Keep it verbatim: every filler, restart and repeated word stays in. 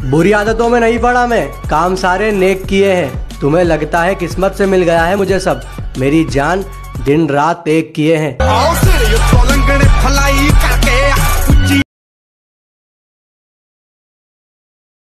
बुरी आदतों में नहीं पड़ा मैं, काम सारे नेक किए हैं। तुम्हें लगता है किस्मत से मिल गया है मुझे सब, मेरी जान दिन रात एक किए हैं।